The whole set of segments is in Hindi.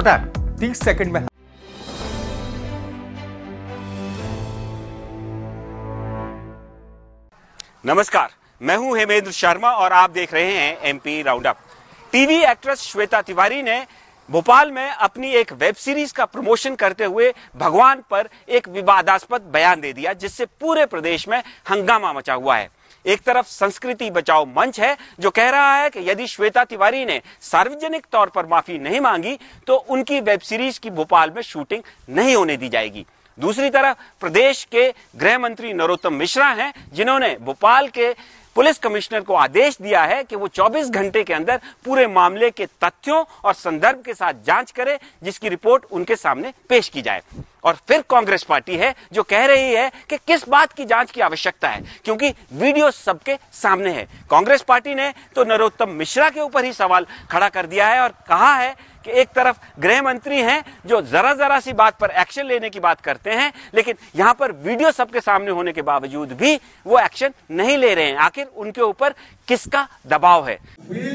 फटाक 30 सेकंड में। नमस्कार, मैं हूं हेमेंद्र शर्मा और आप देख रहे हैं MP round up. TV actress Shweta Tiwari ने भोपाल में अपनी एक वेब सीरीज का प्रमोशन करते हुए भगवान पर एक विवादास्पद बयान दे दिया, जिससे पूरे प्रदेश में हंगामा मचा हुआ है। एक तरफ संस्कृति बचाओ मंच है जो कह रहा है कि यदि श्वेता तिवारी ने सार्वजनिक तौर पर माफी नहीं मांगी तो उनकी वेब सीरीज की भोपाल में शूटिंग नहीं होने दी जाएगी। दूसरी तरफ प्रदेश के गृह मंत्री नरोत्तम मिश्रा हैं, जिन्होंने भोपाल के पुलिस कमिश्नर को आदेश दिया है कि वो 24 घंटे के अंदर पूरे मामले के तथ्यों और संदर्भ के साथ जांच करे, जिसकी रिपोर्ट उनके सामने पेश की जाए। और फिर कांग्रेस पार्टी है जो कह रही है कि किस बात की जांच की आवश्यकता है, क्योंकि वीडियो सबके सामने है। कांग्रेस पार्टी ने तो नरोत्तम मिश्रा के ऊपर ही सवाल खड़ा कर दिया है और कहा है कि एक तरफ गृह मंत्री हैं जो जरा सी बात पर एक्शन लेने की बात करते हैं, लेकिन यहां पर वीडियो सबके सामने होने के बावजूद भी वो एक्शन नहीं ले रहे हैं। आखिर उनके ऊपर किसका दबाव है?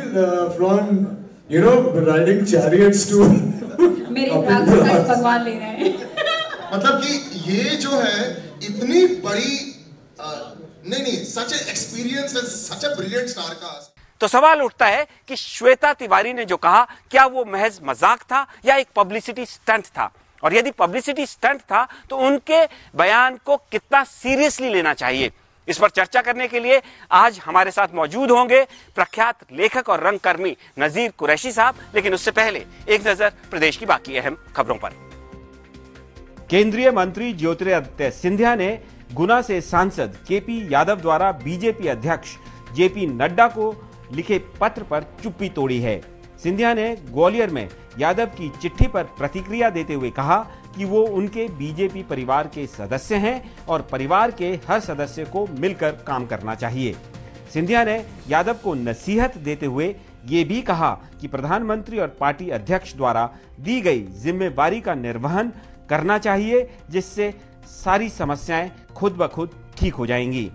मेरे भगवान ले रहे हैं। मतलब कि ये जो है इतनी बड़ी नहीं such experience and such a brilliant star cast. तो सवाल उठता है कि श्वेता तिवारी ने जो कहा, क्या वो महज मजाक था या एक पब्लिसिटी स्टंट था? और यदि पब्लिसिटी स्टंट था तो उनके बयान को कितना सीरियसली लेना चाहिए? इस पर चर्चा करने के लिए आज हमारे साथ मौजूद होंगे प्रख्यात लेखक और रंगकर्मी नजीर कुरैशी साहब। लेकिन उससे पहले एक नजर प्रदेश की बाकी अहम खबरों पर। केंद्रीय मंत्री ज्योतिरादित्य सिंधिया ने गुना से सांसद केपी यादव द्वारा बीजेपी अध्यक्ष जेपी नड्डा को लिखे पत्र पर चुप्पी तोड़ी है। सिंधिया ने ग्वालियर में यादव की चिट्ठी पर प्रतिक्रिया देते हुए कहा कि वो उनके बीजेपी परिवार के सदस्य हैं और परिवार के हर सदस्य को मिलकर काम करना चाहिए। सिंधिया ने यादव को नसीहत देते हुए ये भी कहा कि प्रधानमंत्री और पार्टी अध्यक्ष द्वारा दी गई जिम्मेवारी का निर्वहन करना चाहिए, जिससे सारी समस्याएं खुद ब खुद ठीक हो जाएंगी।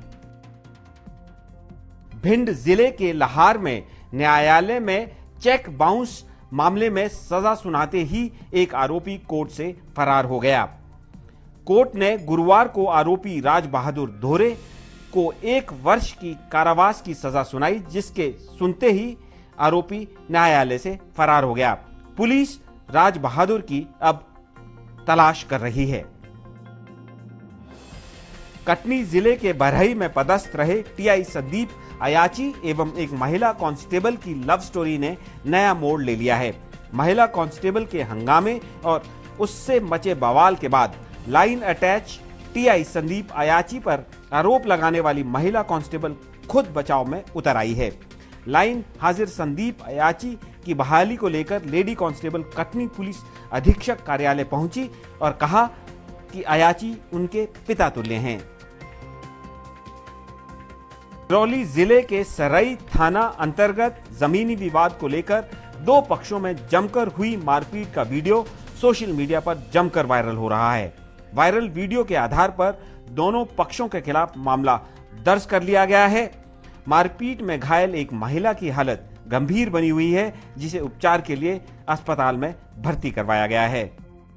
भिंड जिले के लाहार में न्यायालय में चेक बाउंस मामले में सजा सुनाते ही एक आरोपी कोर्ट से फरार हो गया। कोर्ट ने गुरुवार को आरोपी राज बहादुर धोरे को 1 वर्ष की कारावास की सजा सुनाई, जिसके सुनते ही आरोपी न्यायालय से फरार हो गया। पुलिस राज बहादुर की अब तलाश कर रही है। कटनी जिले के बरहई में पदस्थ रहे टीआई संदीप अयाची एवं एक महिला कांस्टेबल की लव स्टोरी ने नया मोड़ ले लिया है। महिला कांस्टेबल के हंगामे और उससे मचे बवाल के बाद line attach TI Sandeep Ayachi पर आरोप लगाने वाली महिला कांस्टेबल खुद बचाव में उतर आई है। लाइन हाजिर संदीप अयाची की बहाली को लेकर लेडी कांस्टेबल कटनी पुलिस अधीक्षक कार्यालय पहुंची और कहा कि अयाची उनके पिता तुल्य हैं। करौली जिले के सरई थाना अंतर्गत जमीनी विवाद को लेकर 2 पक्षों में जमकर हुई मारपीट का वीडियो सोशल मीडिया पर जमकर वायरल हो रहा है। वायरल वीडियो के आधार पर दोनों पक्षों के खिलाफ मामला दर्ज कर लिया गया है। मारपीट में घायल एक महिला की हालत गंभीर बनी हुई है, जिसे उपचार के लिए अस्पताल में भर्ती करवाया गया है।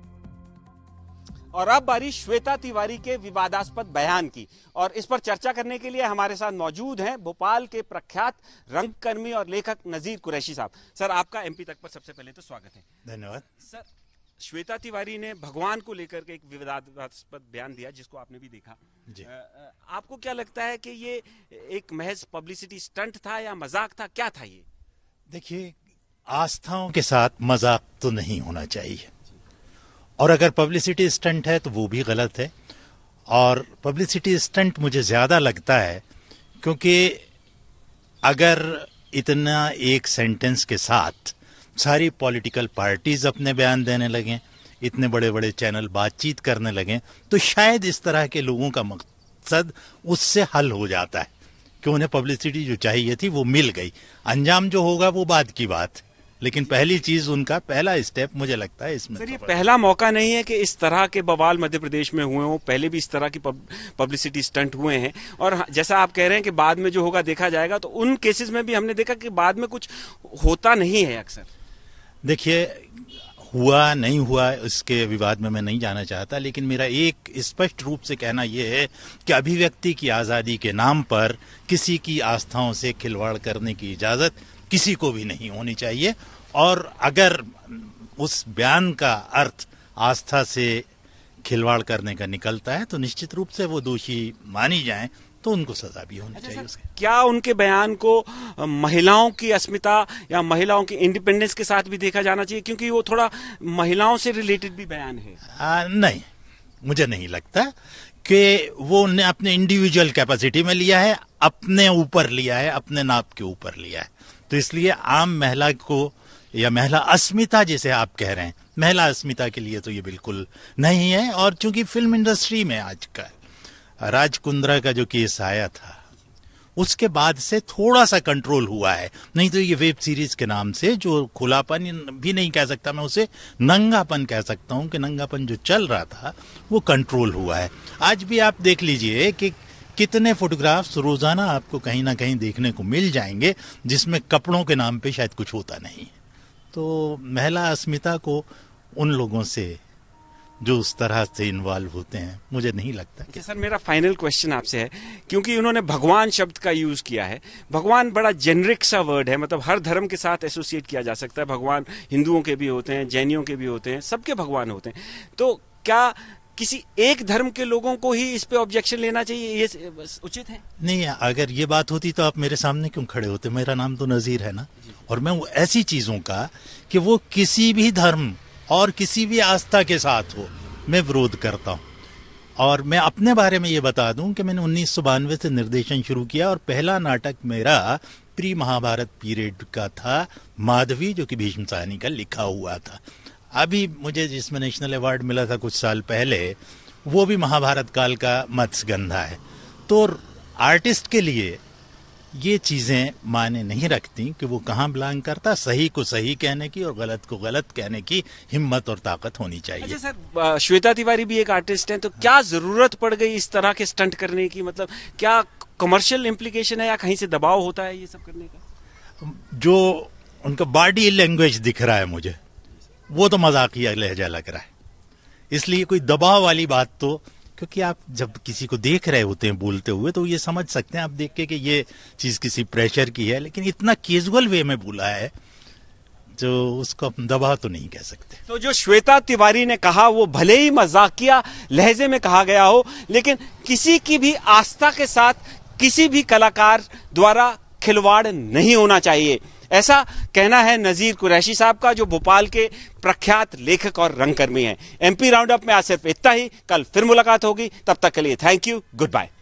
और अब बारी श्वेता तिवारी के विवादास्पद बयान की, और इस पर चर्चा करने के लिए हमारे साथ मौजूद हैं भोपाल के प्रख्यात रंगकर्मी और लेखक नजीर कुरैशी साहब। सर, आपका एमपी तक पर सबसे पहले तो स्वागत है। धन्यवाद। सर, श्वेता तिवारी ने भगवान को लेकर के एक विवादास्पद बयान दिया, जिसको आपने भी देखा जी। आपको क्या लगता है कि ये एक महज पब्लिसिटी स्टंट था या मजाक था, क्या था ये? देखिए, आस्थाओं के साथ मजाक तो नहीं होना चाहिए, और अगर पब्लिसिटी स्टंट है तो वो भी गलत है। और पब्लिसिटी स्टंट मुझे ज्यादा लगता है क्योंकि अगर इतना एक सेंटेंस के साथ सारी पॉलिटिकल पार्टीज अपने बयान देने लगें, इतने बड़े बड़े चैनल बातचीत करने लगें, तो शायद इस तरह के लोगों का मकसद उससे हल हो जाता है कि उन्हें पब्लिसिटी जो चाहिए थी वो मिल गई। अंजाम जो होगा वो बाद की बात, लेकिन पहली चीज, उनका पहला स्टेप मुझे लगता है इसमें। सर, ये पहला मौका नहीं है कि इस तरह के बवाल मध्य प्रदेश में हुए हों, पहले भी इस तरह की पब्लिसिटी स्टंट हुए हैं। और जैसा आप कह रहे हैं कि बाद में जो होगा देखा जाएगा, तो उन केसेस में भी हमने देखा कि बाद में कुछ होता नहीं है अक्सर। देखिए, हुआ नहीं हुआ इसके विवाद में मैं नहीं जाना चाहता, लेकिन मेरा एक स्पष्ट रूप से कहना यह है कि अभिव्यक्ति की आज़ादी के नाम पर किसी की आस्थाओं से खिलवाड़ करने की इजाज़त किसी को भी नहीं होनी चाहिए। और अगर उस बयान का अर्थ आस्था से खिलवाड़ करने का निकलता है तो निश्चित रूप से वो दोषी मानी जाएं, तो उनको सजा भी होनी चाहिए उसके। क्या उनके बयान को महिलाओं की अस्मिता या महिलाओं की इंडिपेंडेंस के साथ भी देखा जाना चाहिए, क्योंकि वो थोड़ा महिलाओं से रिलेटेड भी बयान है? नहीं, मुझे नहीं लगता कि वो ने अपने इंडिविजुअल कैपेसिटी में लिया है, अपने ऊपर लिया है, अपने नाप के ऊपर लिया है। तो इसलिए आम महिला को या महिला अस्मिता जिसे आप कह रहे हैं, महिला अस्मिता के लिए तो ये बिल्कुल नहीं है। और चूंकि फिल्म इंडस्ट्री में आज का राज कुंद्रा का जो केस आया था उसके बाद से थोड़ा सा कंट्रोल हुआ है, नहीं तो ये वेब सीरीज के नाम से जो खुलापन भी नहीं कह सकता मैं उसे, नंगापन कह सकता हूं कि नंगापन जो चल रहा था वो कंट्रोल हुआ है। आज भी आप देख लीजिए कि कितने फोटोग्राफ्स रोजाना आपको कहीं ना कहीं देखने को मिल जाएंगे जिसमें कपड़ों के नाम पे शायद कुछ होता नहीं। तो महिला अस्मिता को उन लोगों से जो उस तरह से इन्वॉल्व होते हैं, मुझे नहीं लगता। कि सर मेरा फाइनल क्वेश्चन आपसे है, क्योंकि उन्होंने भगवान शब्द का यूज किया है। भगवान बड़ा जेनरिक सा वर्ड है, मतलब हर धर्म के साथ एसोसिएट किया जा सकता है। भगवान हिंदुओं के भी होते हैं, जैनियों के भी होते हैं, सबके भगवान होते हैं। तो क्या किसी एक धर्म के लोगों को ही इस पे ऑब्जेक्शन लेना चाहिए, ये उचित है? नहीं, अगर ये बात होती तो आप मेरे सामने क्यों खड़े होते? मेरा नाम तो नजीर है ना। और मैं ऐसी चीजों का कि वो किसी भी धर्म और किसी भी आस्था के साथ हो, मैं विरोध करता हूं। और मैं अपने बारे में ये बता दूं कि मैंने 1992 से निर्देशन शुरू किया और पहला नाटक मेरा प्री महाभारत पीरियड का था, माधवी, जो कि भीष्म साहनी का लिखा हुआ था। अभी मुझे जिसमें नेशनल अवार्ड मिला था कुछ साल पहले, वो भी महाभारत काल का मत्स्यगंधा है। तो आर्टिस्ट के लिए ये चीजें मायने नहीं रखती कि वो कहाँ बिलोंग करता। सही को सही कहने की और गलत को गलत कहने की हिम्मत और ताकत होनी चाहिए। अच्छा सर, श्वेता तिवारी भी एक आर्टिस्ट हैं, तो क्या जरूरत पड़ गई इस तरह के स्टंट करने की? मतलब क्या कमर्शियल इम्प्लीकेशन है या कहीं से दबाव होता है ये सब करने का? जो उनका बॉडी लैंग्वेज दिख रहा है मुझे, वो तो मजाकिया लहजा लग रहा है। इसलिए कोई दबाव वाली बात तो, क्योंकि आप जब किसी को देख रहे होते हैं बोलते हुए तो ये समझ सकते हैं आप देख के कि ये चीज किसी प्रेशर की है, लेकिन इतना कैजुअल वे में बोला है जो उसको हम दबाव तो नहीं कह सकते। तो जो श्वेता तिवारी ने कहा वो भले ही मजाकिया लहजे में कहा गया हो, लेकिन किसी की भी आस्था के साथ किसी भी कलाकार द्वारा खिलवाड़ नहीं होना चाहिए, ऐसा कहना है नजीर कुरैशी साहब का, जो भोपाल के प्रख्यात लेखक और रंगकर्मी हैं। एमपी राउंड अप में आज सिर्फ इतना ही। कल फिर मुलाकात होगी, तब तक के लिए थैंक यू, गुड बाय।